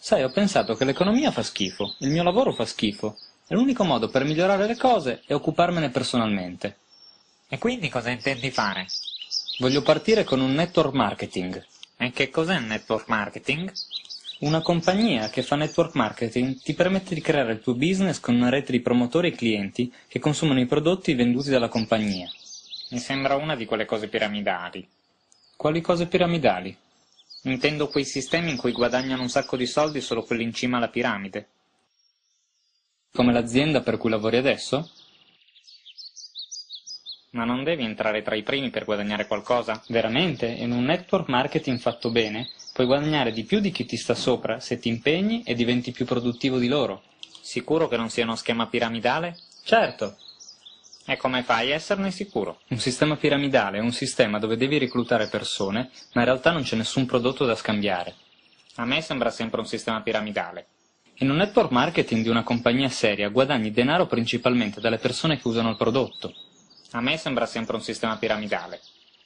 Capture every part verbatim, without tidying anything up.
Sai, ho pensato che l'economia fa schifo, il mio lavoro fa schifo, e l'unico modo per migliorare le cose è occuparmene personalmente. E quindi cosa intendi fare? Voglio partire con un network marketing. E che cos'è il network marketing? Una compagnia che fa network marketing ti permette di creare il tuo business con una rete di promotori e clienti che consumano i prodotti venduti dalla compagnia. Mi sembra una di quelle cose piramidali. Quali cose piramidali? Intendo quei sistemi in cui guadagnano un sacco di soldi solo quelli in cima alla piramide. Come l'azienda per cui lavori adesso? Ma non devi entrare tra i primi per guadagnare qualcosa? Veramente, in un network marketing fatto bene, puoi guadagnare di più di chi ti sta sopra se ti impegni e diventi più produttivo di loro. Sicuro che non sia uno schema piramidale? Certo! E come fai a esserne sicuro? Un sistema piramidale è un sistema dove devi reclutare persone, ma in realtà non c'è nessun prodotto da scambiare. A me sembra sempre un sistema piramidale. In un network marketing di una compagnia seria guadagni denaro principalmente dalle persone che usano il prodotto. A me sembra sempre un sistema piramidale.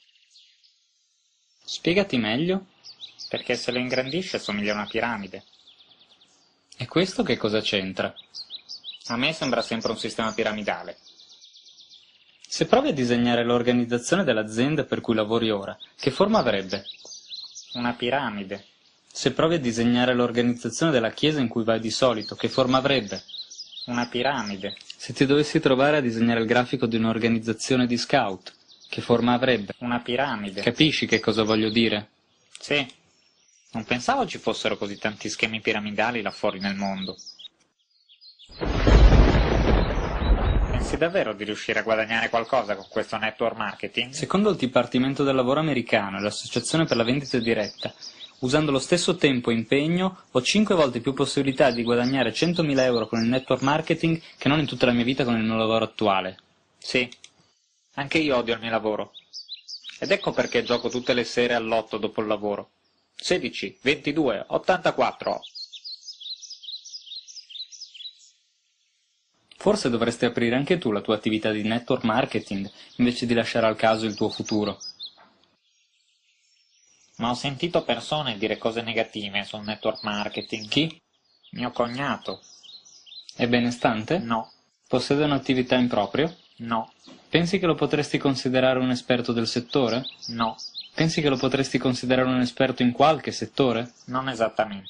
Spiegati meglio. Perché se lo ingrandisce somiglia a una piramide. E questo che cosa c'entra? A me sembra sempre un sistema piramidale. Se provi a disegnare l'organizzazione dell'azienda per cui lavori ora, che forma avrebbe? Una piramide. Se provi a disegnare l'organizzazione della chiesa in cui vai di solito, che forma avrebbe? Una piramide. Se ti dovessi trovare a disegnare il grafico di un'organizzazione di scout, che forma avrebbe? Una piramide. Capisci che cosa voglio dire? Sì. Non pensavo ci fossero così tanti schemi piramidali là fuori nel mondo. Pensi davvero di riuscire a guadagnare qualcosa con questo network marketing? Secondo il Dipartimento del Lavoro americano e l'Associazione per la vendita diretta, usando lo stesso tempo e impegno, ho cinque volte più possibilità di guadagnare centomila euro con il network marketing che non in tutta la mia vita con il mio lavoro attuale. Sì, anche io odio il mio lavoro. Ed ecco perché gioco tutte le sere all'otto dopo il lavoro. sedici, ventidue, ottantaquattro. Forse dovresti aprire anche tu la tua attività di network marketing, invece di lasciare al caso il tuo futuro. Ma ho sentito persone dire cose negative sul network marketing. Chi? Mio cognato. È benestante? No. Possiede un'attività in proprio? No. Pensi che lo potresti considerare un esperto del settore? No. Pensi che lo potresti considerare un esperto in qualche settore? Non esattamente.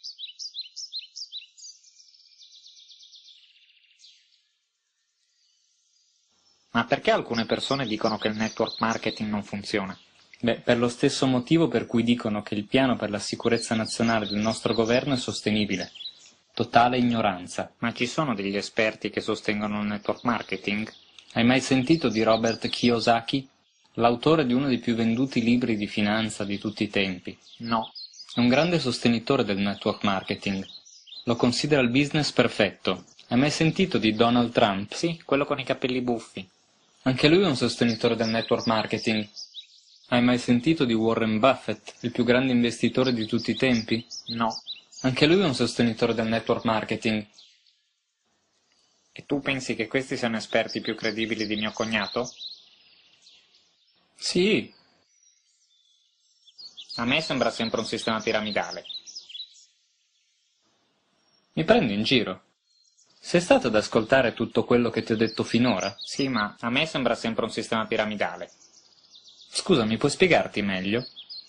Ma perché alcune persone dicono che il network marketing non funziona? Beh, per lo stesso motivo per cui dicono che il piano per la sicurezza nazionale del nostro governo è sostenibile. Totale ignoranza. Ma ci sono degli esperti che sostengono il network marketing? Hai mai sentito di Robert Kiyosaki? L'autore di uno dei più venduti libri di finanza di tutti i tempi. No. È un grande sostenitore del network marketing. Lo considera il business perfetto. Hai mai sentito di Donald Trump? Sì, quello con i capelli buffi. Anche lui è un sostenitore del network marketing. Hai mai sentito di Warren Buffett, il più grande investitore di tutti i tempi? No. Anche lui è un sostenitore del network marketing. E tu pensi che questi siano esperti più credibili di mio cognato? Sì. A me sembra sempre un sistema piramidale. Mi prendi in giro? Sei stato ad ascoltare tutto quello che ti ho detto finora? Sì, ma a me sembra sempre un sistema piramidale. Scusa, mi puoi spiegarti meglio?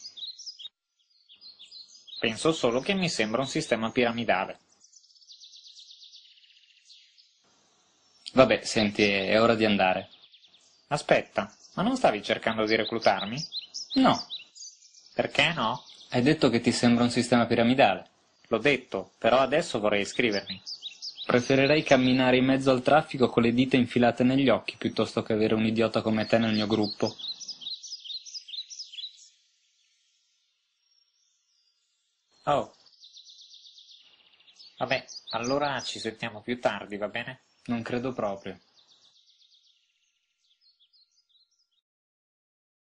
Penso solo che mi sembra un sistema piramidale. Vabbè, senti, è ora di andare. Aspetta, ma non stavi cercando di reclutarmi? No. Perché no? Hai detto che ti sembra un sistema piramidale. L'ho detto, però adesso vorrei iscrivermi. Preferirei camminare in mezzo al traffico con le dita infilate negli occhi piuttosto che avere un idiota come te nel mio gruppo. Oh. Vabbè, allora ci sentiamo più tardi, va bene? Non credo proprio.